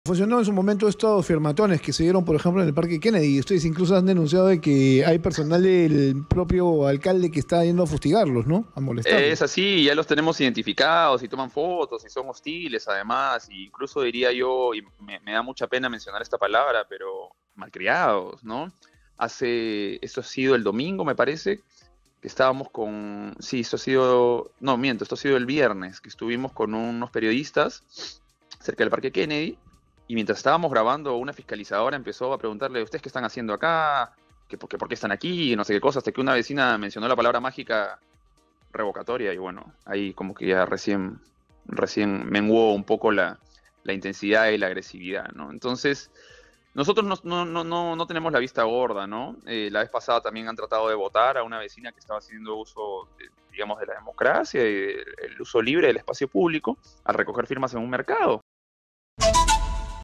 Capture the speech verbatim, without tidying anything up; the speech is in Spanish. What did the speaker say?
Funcionó en su momento estos firmatones que se dieron, por ejemplo, en el Parque Kennedy. Ustedes incluso han denunciado de que hay personal del propio alcalde que está yendo a fustigarlos, ¿no? A molestarlos. Es así, ya los tenemos identificados y toman fotos y son hostiles además, e incluso diría yo, y me, me da mucha pena mencionar esta palabra, pero malcriados, ¿no? Hace, esto ha sido el domingo, me parece, que estábamos con, sí, esto ha sido, no, miento, esto ha sido el viernes, que estuvimos con unos periodistas cerca del Parque Kennedy, y mientras estábamos grabando, una fiscalizadora empezó a preguntarle, ¿ustedes qué están haciendo acá? ¿Que por, qué, ¿Por qué están aquí? No sé qué cosa, hasta que una vecina mencionó la palabra mágica revocatoria y bueno, ahí como que ya recién, recién menguó un poco la, la intensidad y la agresividad, ¿no? Entonces, nosotros no, no, no, no, no tenemos la vista gorda, ¿no? Eh, la vez pasada también han tratado de votar a una vecina que estaba haciendo uso, de, digamos, de la democracia y el uso libre del espacio público al recoger firmas en un mercado.